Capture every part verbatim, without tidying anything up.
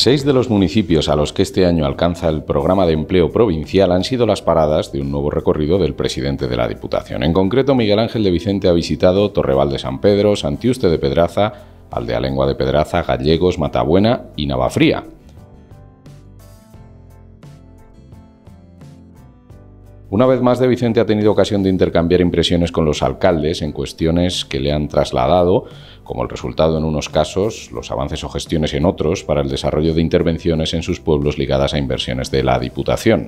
Seis de los municipios a los que este año alcanza el programa de empleo provincial han sido las paradas de un nuevo recorrido del presidente de la Diputación. En concreto, Miguel Ángel de Vicente ha visitado Torreval de San Pedro, Santiuste de Pedraza, Aldealengua de Pedraza, Gallegos, Matabuena y Navafría. Una vez más, de Vicente ha tenido ocasión de intercambiar impresiones con los alcaldes en cuestiones que le han trasladado, como el resultado en unos casos, los avances o gestiones en otros para el desarrollo de intervenciones en sus pueblos ligadas a inversiones de la Diputación.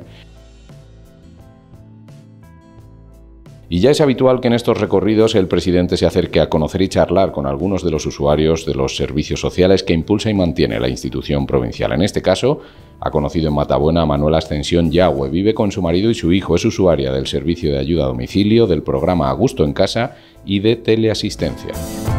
Y ya es habitual que en estos recorridos el presidente se acerque a conocer y charlar con algunos de los usuarios de los servicios sociales que impulsa y mantiene la institución provincial. En este caso, ha conocido en Matabuena a Manuela Ascensión Yagüe. Vive con su marido y su hijo. Es usuaria del servicio de ayuda a domicilio, del programa A Gusto en Casa y de teleasistencia.